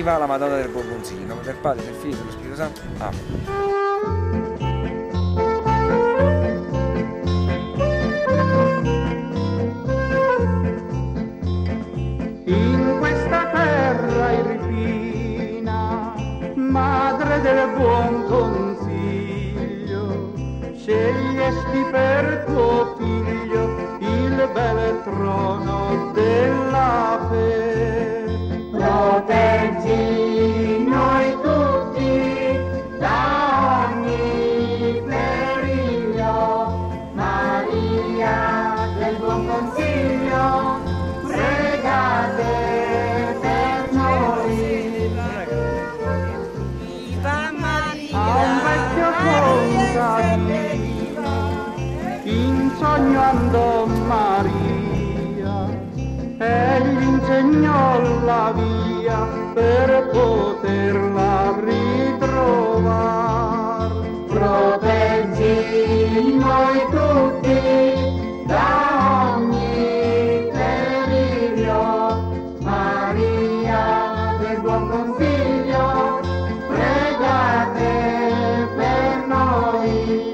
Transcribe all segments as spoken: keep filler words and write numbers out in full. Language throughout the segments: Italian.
Viva la Madonna del Buon Consiglio, in nome del Padre, del Figlio e dello Spirito Santo. Amen. In questa terra irpina, madre del buon consiglio, scegliesti per tuo figlio il bel trono della fede. Proteggi noi tutti da ogni periglio, Maria del buon consiglio, pregate per noi. Viva Maria! A un vecchio contadino in sogno andò Maria, egli insegnò la via per poterla ritrovare. Proteggi noi tutti da ogni periglio, Maria del buon consiglio, pregate per noi.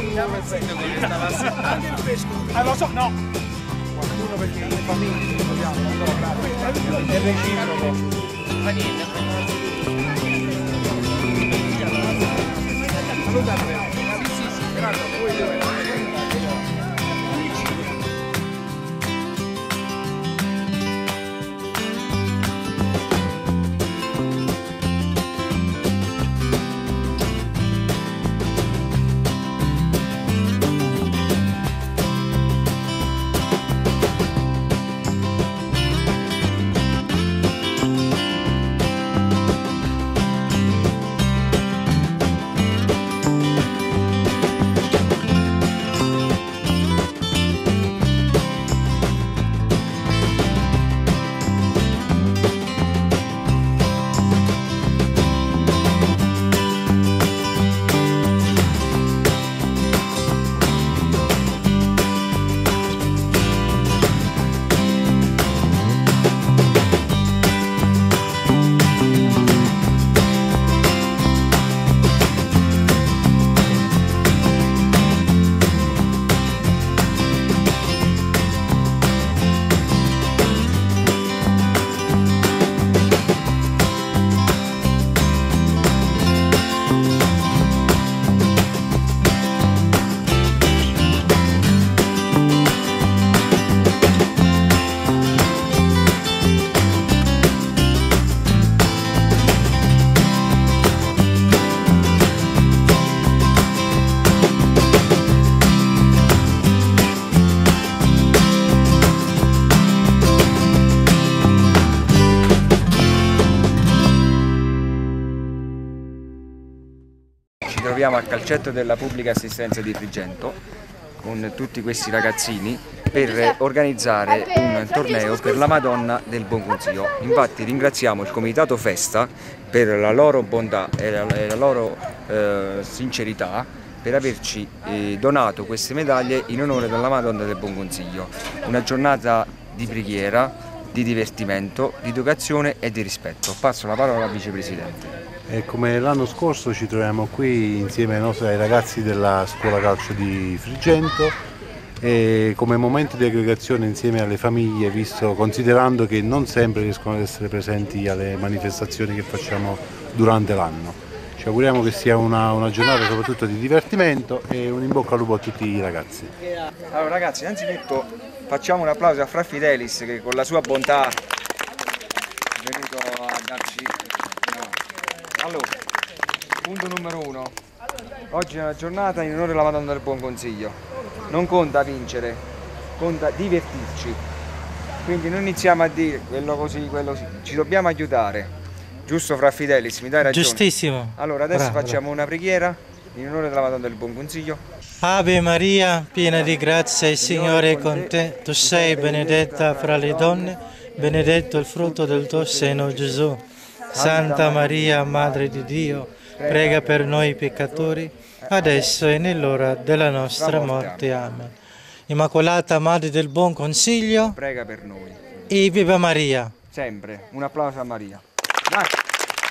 Eh, lo so, no! Qualcuno perché in famiglia ci troviamo, non so, grazie. È reciproco. Ma niente. Salutare. Sì, sì, sì, grazie a voi. Ci troviamo al calcetto della pubblica assistenza di Frigento con tutti questi ragazzini per organizzare un torneo per la Madonna del Buon Consiglio. Infatti ringraziamo il Comitato Festa per la loro bontà e la, e la loro eh, sincerità per averci eh, donato queste medaglie in onore della Madonna del Buon Consiglio. Una giornata di preghiera, di divertimento, di educazione e di rispetto. Passo la parola al vicepresidente. E come l'anno scorso ci troviamo qui insieme ai, nostri, ai ragazzi della scuola calcio di Frigento e come momento di aggregazione insieme alle famiglie, visto, considerando che non sempre riescono ad essere presenti alle manifestazioni che facciamo durante l'anno. Ci auguriamo che sia una, una giornata soprattutto di divertimento e un in bocca al lupo a tutti i ragazzi. Allora ragazzi, innanzitutto facciamo un applauso a Fra Fidelis che con la sua bontà è venuto a darci... Allora, punto numero uno, oggi è una giornata in onore della Madonna del Buon Consiglio, non conta vincere, conta divertirci, quindi non iniziamo a dire quello così, quello così, ci dobbiamo aiutare, giusto Fra Fidelis, mi dai ragione? Giustissimo. Allora adesso Bravo, facciamo bravo. una preghiera in onore della Madonna del Buon Consiglio. Ave Maria, piena di grazia, il Signore è con te, tu sei benedetta fra le donne, benedetto il frutto del tuo seno Gesù. Santa Maria, Madre di Dio, prega per noi peccatori, adesso e nell'ora della nostra morte. Amen. Immacolata Madre del Buon Consiglio, Prega per noi. e viva Maria! Sempre, un applauso a Maria. Grazie.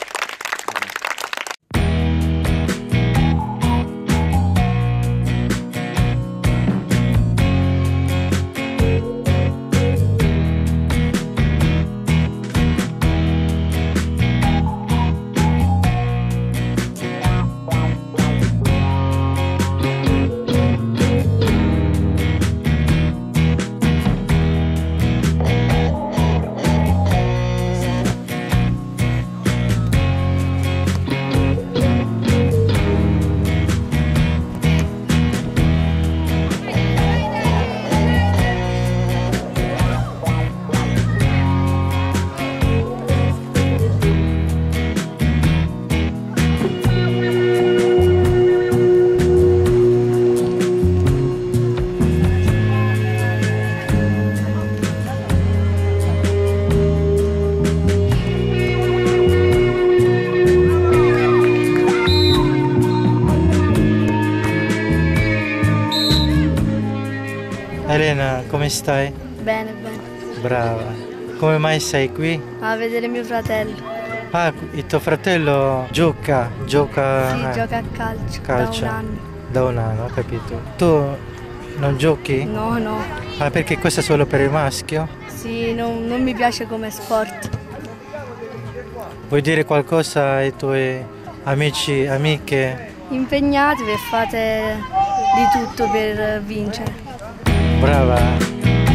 Elena, come stai? Bene, bene. Brava. Come mai sei qui? A vedere mio fratello. Ah, il tuo fratello gioca, gioca... Sì, eh, gioca a calcio, calcio. da un anno. Da un anno, ho capito. Tu non giochi? No, no. Ah, perché questo è solo per il maschio? Sì, non, non mi piace come sport. Vuoi dire qualcosa ai tuoi amici, amiche? Impegnatevi e fate di tutto per vincere. Brava!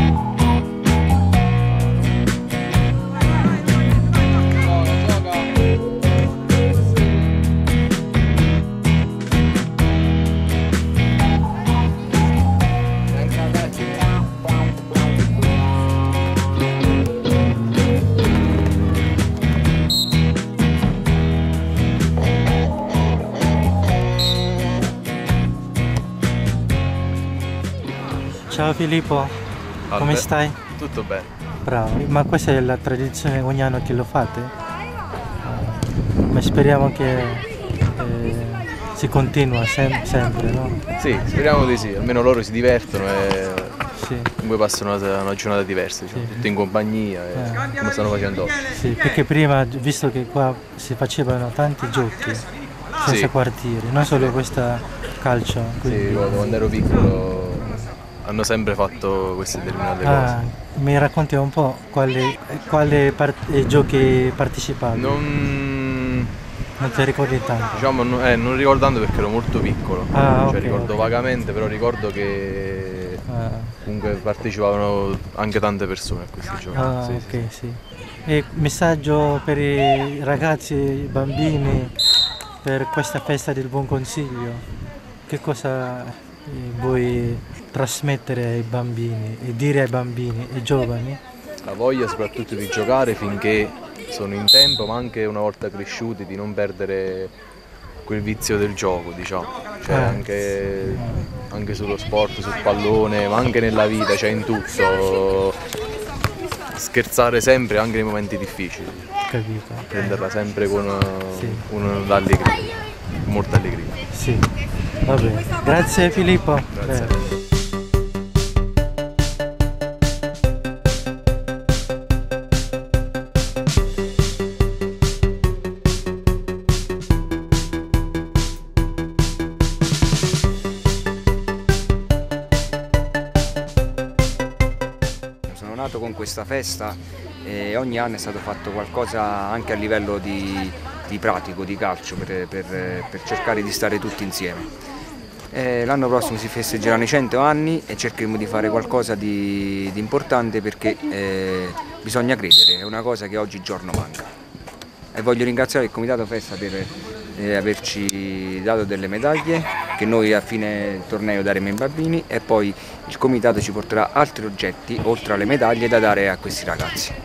Ciao Filippo, come Salve. stai? Tutto bene. Bravo, ma questa è la tradizione ogni anno che lo fate? Ah, ma speriamo che eh, si continua sem- sempre, no? Sì, speriamo di sì, almeno loro si divertono e Sì, comunque passano una, una giornata diversa, diciamo, Sì. tutti in compagnia, e Eh. come stanno facendo oggi. sì, perché prima, visto che qua si facevano tanti giochi senza Sì. quartieri, non solo questa calcio, Sì, quindi... ricordo quando ero piccolo hanno sempre fatto queste determinate Ah, cose. mi racconti un po' quali, quali part- eh, giochi partecipavi? Non, Non ti ricordi tanto? diciamo, no- eh, non ricordo tanto perché ero molto piccolo, Ah, cioè ok, ricordo ok. vagamente, però ricordo che Ah, comunque partecipavano anche tante persone a questi giochi. ah, Sì, ok, sì. sì. E messaggio per i ragazzi, i bambini, per questa festa del Buon Consiglio? Che cosa eh, vuoi trasmettere ai bambini e dire ai bambini e giovani? La voglia soprattutto di giocare finché sono in tempo, ma anche una volta cresciuti di non perdere quel vizio del gioco, diciamo. Cioè Eh. anche, anche sullo sport, sul pallone, ma anche nella vita, cioè in tutto. Scherzare sempre anche nei momenti difficili, Capito? prenderla sempre con Sì. un'allegria, con molta allegria. Sì, va bene. Grazie Filippo. Grazie. Bene. Sono nato con questa festa e ogni anno è stato fatto qualcosa anche a livello di, di pratico, di calcio, per, per- per cercare di stare tutti insieme. Eh, L'anno prossimo si festeggeranno i cento anni e cercheremo di fare qualcosa di, di importante perché eh, bisogna credere, è una cosa che oggigiorno manca. E voglio ringraziare il Comitato Festa per eh, averci dato delle medaglie che noi a fine torneo daremo ai bambini e poi il Comitato ci porterà altri oggetti oltre alle medaglie da dare a questi ragazzi.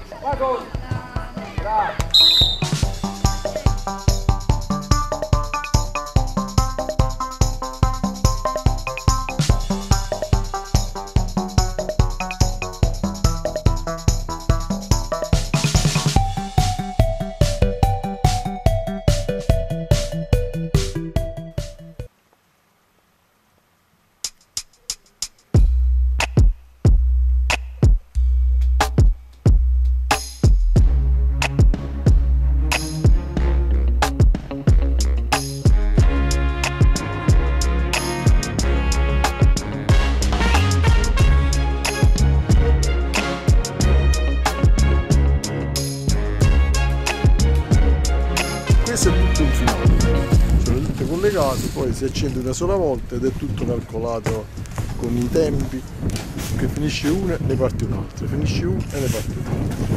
Questo è tutto un finale, sono tutte collegate, poi si accende una sola volta ed è tutto calcolato con i tempi, che finisce una e ne parte un'altra, finisce una e ne parte un'altra.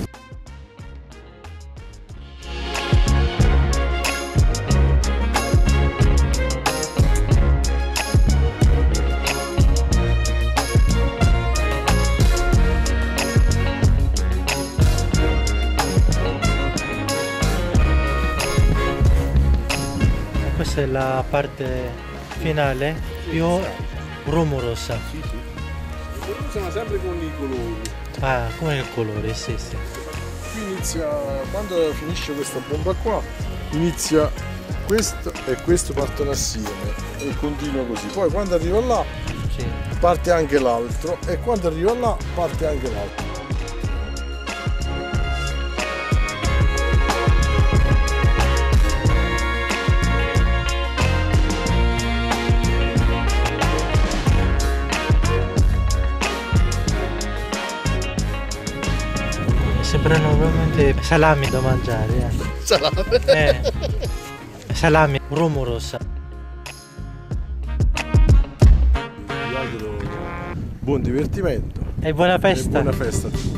Questa è la parte finale più rumorosa. Sì, sì. Sono sempre con i colori. Ah, come il colore, sì, sì. Qui inizia, quando finisce questa bomba qua, inizia questo e questo partono assieme e continua così. Poi quando arriva là Sì. parte anche l'altro e quando arriva là parte anche l'altro. sembrano veramente salami da mangiare. Eh. Salame? Eh, salami rumorosa. Vi auguro buon divertimento. E buona festa. E buona festa a tutti.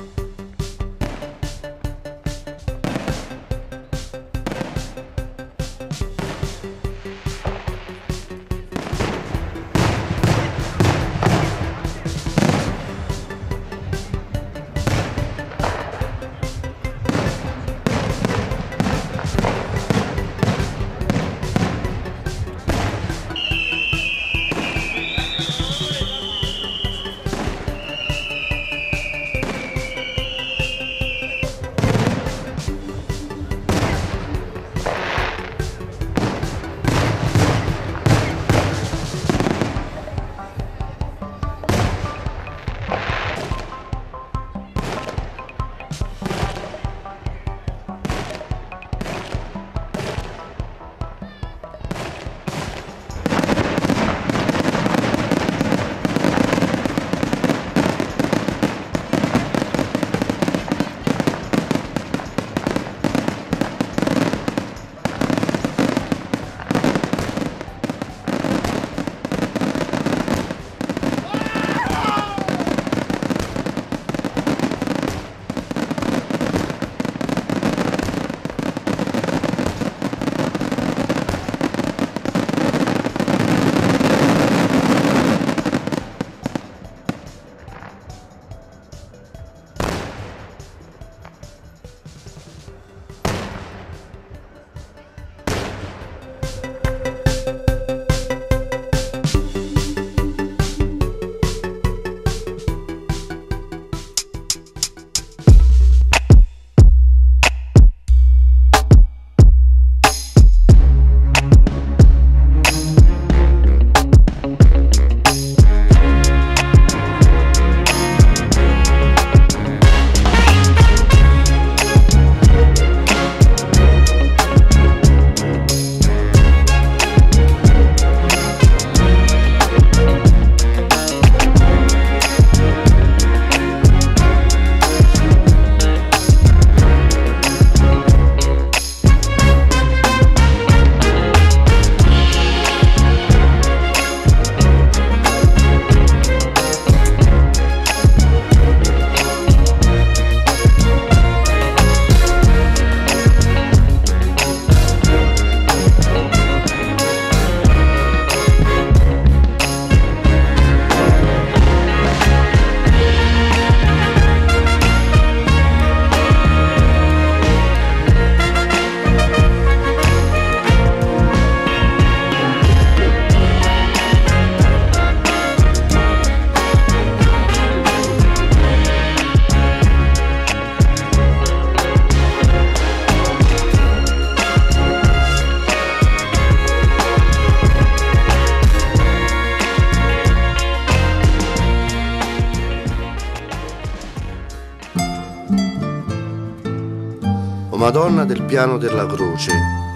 O Madonna del Piano della Croce,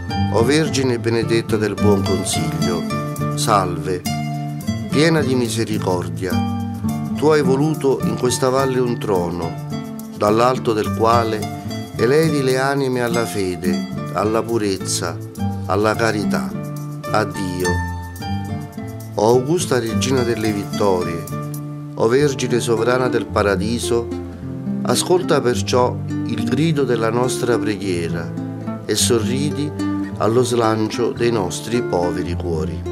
o Vergine benedetta del Buon Consiglio, salve, piena di misericordia, tu hai voluto in questa valle un trono, dall'alto del quale elevi le anime alla fede, alla purezza, alla carità, a Dio. O Augusta Regina delle Vittorie, o Vergine sovrana del Paradiso, ascolta perciò il grido della nostra preghiera e sorridi allo slancio dei nostri poveri cuori.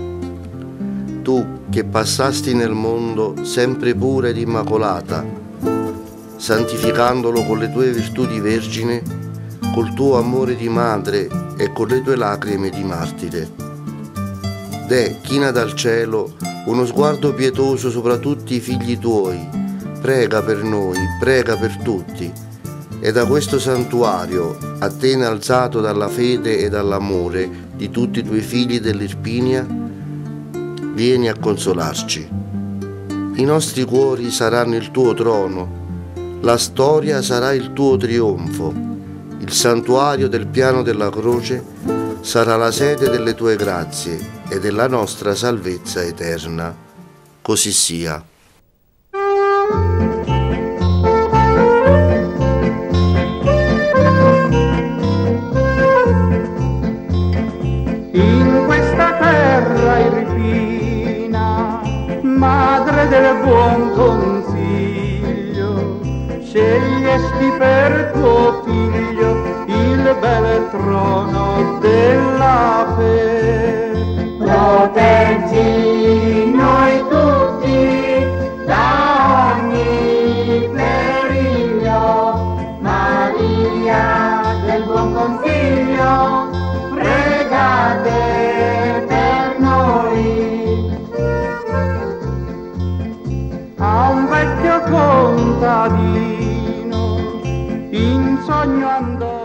Tu che passasti nel mondo sempre pura ed immacolata, santificandolo con le tue virtù di vergine, col tuo amore di madre e con le tue lacrime di martire. Deh, china dal cielo uno sguardo pietoso sopra tutti i figli tuoi, prega per noi, prega per tutti, e da questo santuario, a te innalzato dalla fede e dall'amore di tutti i tuoi figli dell'Irpinia, vieni a consolarci. I nostri cuori saranno il tuo trono, la storia sarà il tuo trionfo, il santuario del Piano della Croce sarà la sede delle tue grazie e della nostra salvezza eterna. Così sia. scegliesti per tuo figlio il bel trono della fede. Proteggi noi tutti da ogni periglio, Maria del buon consiglio, pregate per noi. A un vecchio contadino in sogno andò